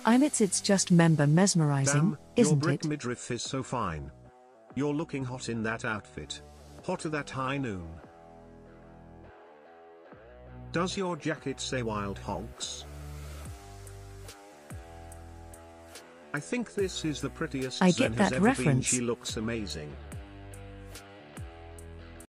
It's just member mesmerizing, Damn, your isn't brick it? midriff is so fine. You're looking hot in that outfit. Hotter that high noon. Does your jacket say wild hogs? I think this is the prettiest I Zen get has that ever been. reference. She looks amazing.